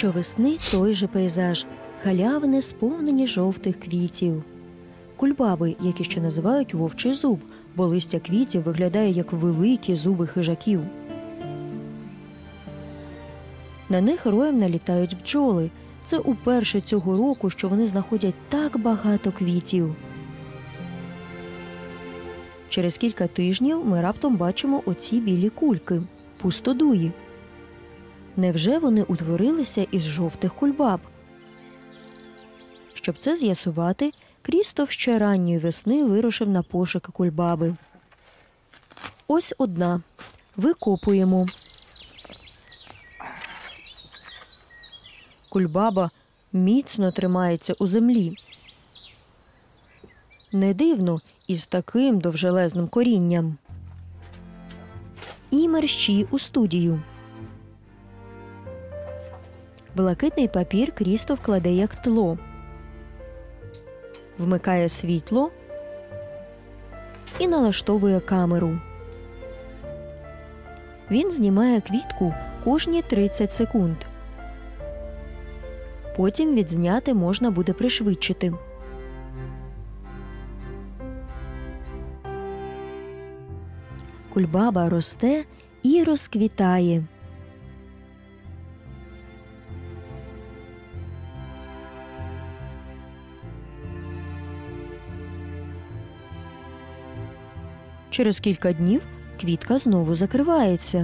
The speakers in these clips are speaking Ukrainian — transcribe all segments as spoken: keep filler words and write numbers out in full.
Щовесни той же пейзаж – галявини, сповнені жовтих квітів. Кульбаби, які ще називають вовчий зуб, бо листя квітів виглядає як великі зуби хижаків. На них роєм налітають бджоли. Це уперше цього року, що вони знаходять так багато квітів. Через кілька тижнів ми раптом бачимо оці білі кульки – пустодуї. Невже вони утворилися із жовтих кульбаб? Щоб це з'ясувати, Крістоф ще ранньої весни вирушив на пошуки кульбаби. Ось одна. Викопуємо. Кульбаба міцно тримається у землі. Не дивно, із таким довжелезним корінням. І мерщій у студію. Блакитний папір Крістоф кладе як тло. Вмикає світло і налаштовує камеру. Він знімає квітку кожні тридцять секунд. Потім відзняти можна буде пришвидшити. Кульбаба росте і розквітає. Через кілька днів квітка знову закривається.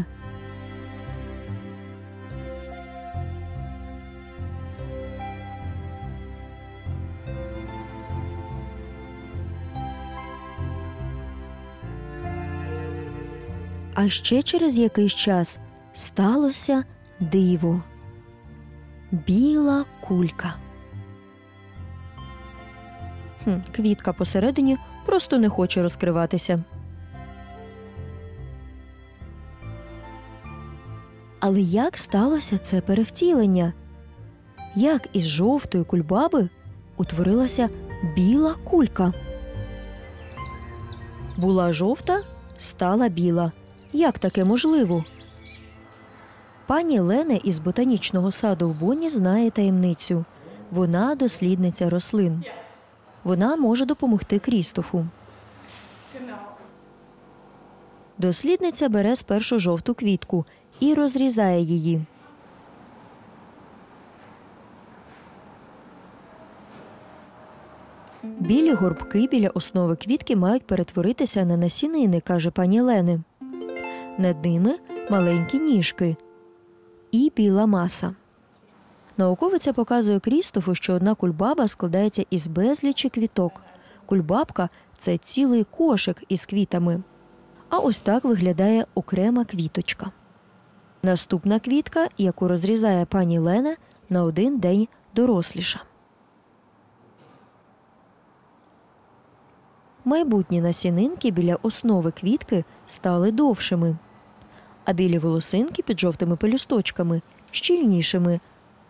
А ще через якийсь час сталося диво. Біла кулька. Хм, квітка посередині просто не хоче розкриватися. Але як сталося це перевтілення? Як із жовтої кульбаби утворилася біла кулька? Була жовта, стала біла. Як таке можливо? Пані Лене із ботанічного саду в Бонні знає таємницю. Вона дослідниця рослин. Вона може допомогти Крістофу. Дослідниця бере спершу жовту квітку і розрізає її. Білі горбки біля основи квітки мають перетворитися на насінини, каже пані Лене. Над ними маленькі ніжки і біла маса. Науковиця показує Крістофу, що одна кульбаба складається із безлічі квіток. Кульбабка – це цілий кошик із квітами. А ось так виглядає окрема квіточка. Наступна квітка, яку розрізає пані Лена, на один день доросліша. Майбутні насінинки біля основи квітки стали довшими, а білі волосинки під жовтими пелюсточками – щільнішими.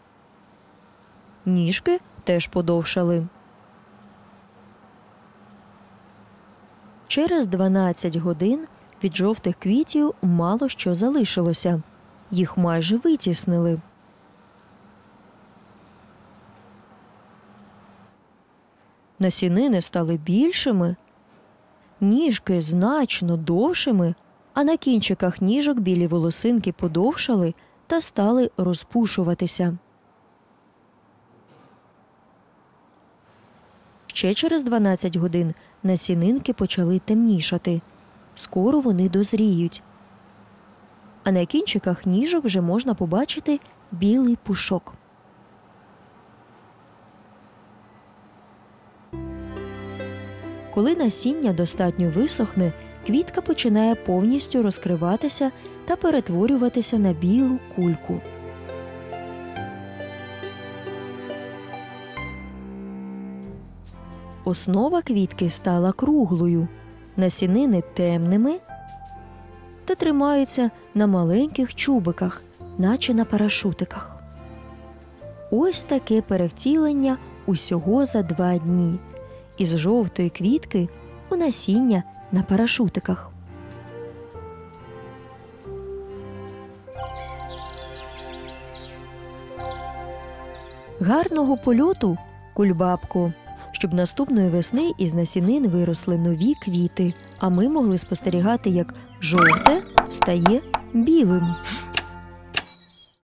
Ніжки теж подовшали. Через дванадцять годин від жовтих квітів мало що залишилося. Їх майже витіснили. Насінини стали більшими, ніжки значно довшими, а на кінчиках ніжок білі волосинки подовшали та стали розпушуватися. Ще через дванадцять годин насінинки почали темнішати. Скоро вони дозріють. А на кінчиках ніжок вже можна побачити білий пушок. Коли насіння достатньо висохне, квітка починає повністю розкриватися та перетворюватися на білу кульку. Основа квітки стала круглою, насінини темними та тримаються на маленьких чубиках, наче на парашутиках. Ось таке перевтілення усього за два дні. Із жовтої квітки у насіння на парашутиках. Гарного польоту, кульбабко, щоб наступної весни із насінин виросли нові квіти, а ми могли спостерігати, як жовте стає білим.